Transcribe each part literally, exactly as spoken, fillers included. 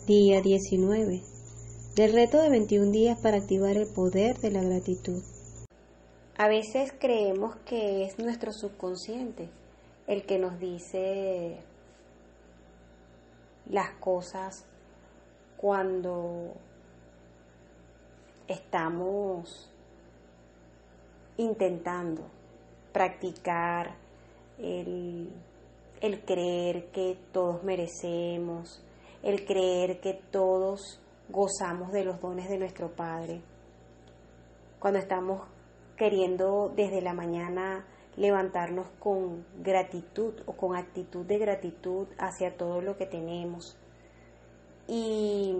Día diecinueve del reto de veintiún días para activar el poder de la gratitud. A veces creemos que es nuestro subconsciente el que nos dice las cosas cuando estamos intentando practicar el, el creer que todos merecemos, el creer que todos gozamos de los dones de nuestro Padre. Cuando estamos queriendo desde la mañana levantarnos con gratitud o con actitud de gratitud hacia todo lo que tenemos. Y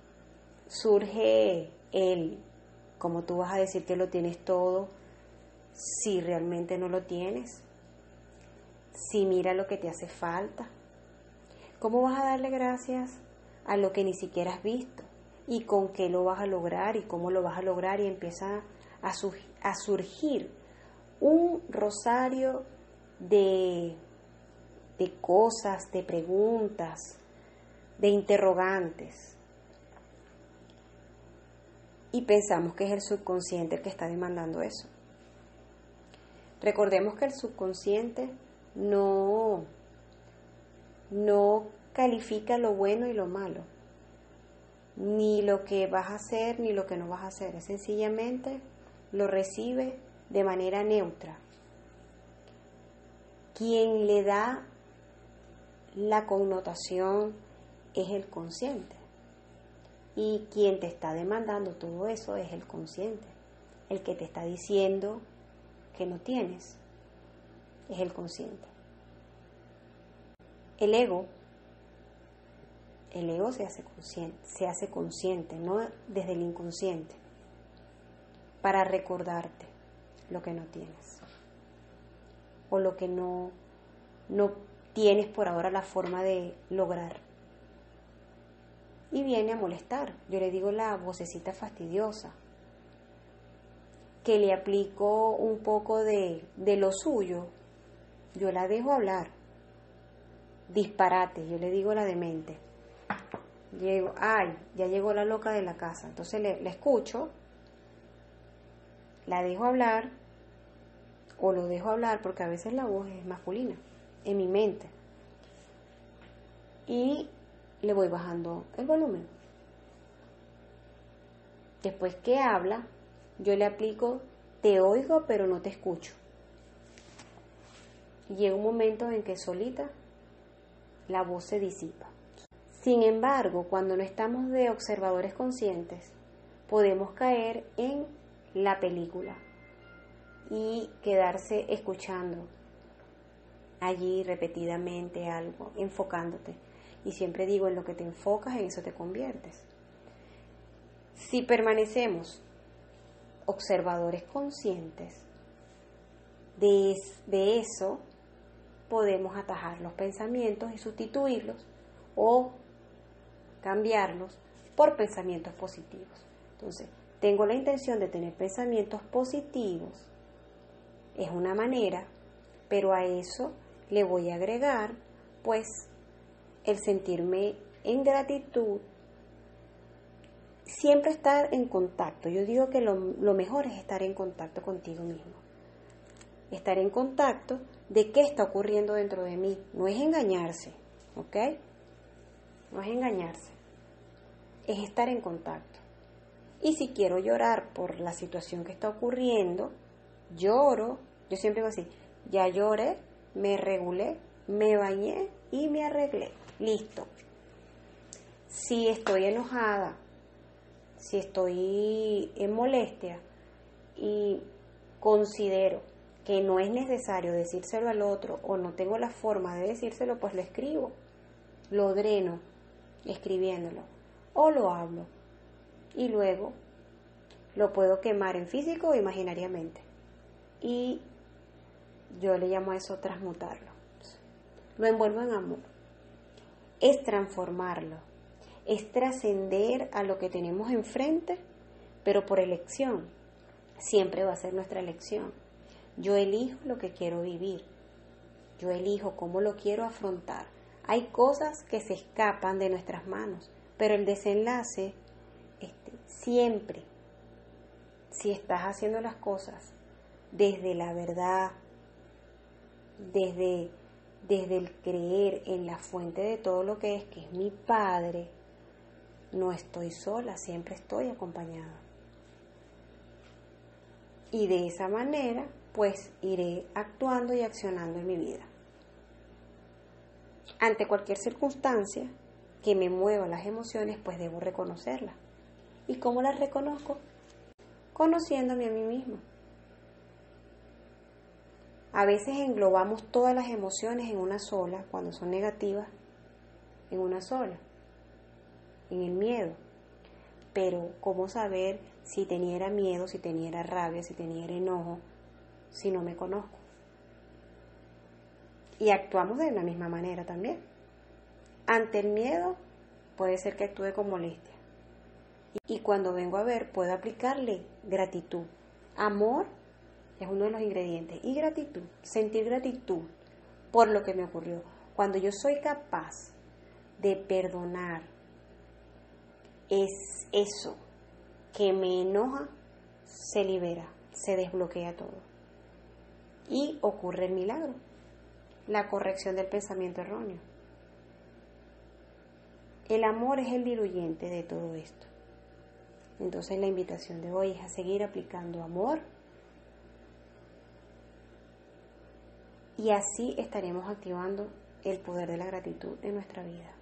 surge el, ¿cómo tú vas a decir que lo tienes todo si realmente no lo tienes? Si mira lo que te hace falta. ¿Cómo vas a darle gracias a lo que ni siquiera has visto? ¿Y con qué lo vas a lograr? ¿Y cómo lo vas a lograr? Y empieza a, su, a surgir un rosario de, de cosas, de preguntas, de interrogantes. Y pensamos que es el subconsciente el que está demandando eso. Recordemos que el subconsciente no, no califica lo bueno y lo malo, ni lo que vas a hacer ni lo que no vas a hacer. Es sencillamente lo recibe de manera neutra. Quien le da la connotación es el consciente. Y quien te está demandando todo eso es el consciente. El que te está diciendo que no tienes es el consciente. El ego, el ego se hace consciente, se hace consciente, no desde el inconsciente, para recordarte lo que no tienes o lo que no, no tienes por ahora la forma de lograr. Y viene a molestar. Yo le digo la vocecita fastidiosa, que le aplico un poco de, de lo suyo. Yo la dejo hablar. Disparate, yo le digo la demente. Llego, ay, ya llegó la loca de la casa. Entonces le, la escucho, la dejo hablar, o lo dejo hablar, porque a veces la voz es masculina, en mi mente. Y le voy bajando el volumen. Después que habla, yo le aplico, te oigo pero no te escucho. Y llega un momento en que solita la voz se disipa. Sin embargo, cuando no estamos de observadores conscientes, podemos caer en la película y quedarse escuchando allí repetidamente algo, enfocándote. Y siempre digo, en lo que te enfocas, en eso te conviertes. Si permanecemos observadores conscientes de, de eso, podemos atajar los pensamientos y sustituirlos o cambiarlos por pensamientos positivos. Entonces, tengo la intención de tener pensamientos positivos, es una manera, pero a eso le voy a agregar, pues, el sentirme en gratitud, siempre estar en contacto. Yo digo que lo, lo mejor es estar en contacto contigo mismo. Estar en contacto de qué está ocurriendo dentro de mí. No es engañarse, ¿ok? No es engañarse. Es estar en contacto. Y si quiero llorar por la situación que está ocurriendo, lloro. Yo siempre digo así, ya lloré, me regulé, me bañé y me arreglé. Listo. Si estoy enojada, si estoy en molestia y considero que no es necesario decírselo al otro o no tengo la forma de decírselo, pues lo escribo, lo dreno escribiéndolo o lo hablo y luego lo puedo quemar en físico o imaginariamente y yo le llamo a eso transmutarlo. Lo envuelvo en amor. Es transformarlo, es trascender a lo que tenemos enfrente, pero por elección. Siempre va a ser nuestra elección. Yo elijo lo que quiero vivir, yo elijo cómo lo quiero afrontar. Hay cosas que se escapan de nuestras manos, Pero el desenlace, este, siempre, si estás haciendo las cosas desde la verdad, desde, desde el creer en la fuente de todo lo que es, que es mi Padre, no estoy sola, siempre estoy acompañada. Y de esa manera, pues iré actuando y accionando en mi vida. Ante cualquier circunstancia que me mueva las emociones, pues debo reconocerlas. ¿Y cómo las reconozco? Conociéndome a mí misma. A veces englobamos todas las emociones en una sola, cuando son negativas, en una sola, en el miedo. Pero, ¿cómo saber si tenía miedo, si tenía rabia, si tenía enojo, si no me conozco? Y actuamos de la misma manera también. Ante el miedo, puede ser que actúe con molestia. Y cuando vengo a ver, puedo aplicarle gratitud. Amor es uno de los ingredientes. Y gratitud, sentir gratitud por lo que me ocurrió. Cuando yo soy capaz de perdonar, es eso que me enoja, se libera, se desbloquea todo. Y ocurre el milagro, la corrección del pensamiento erróneo. El amor es el diluyente de todo esto. Entonces la invitación de hoy es a seguir aplicando amor y así estaremos activando el poder de la gratitud en nuestra vida.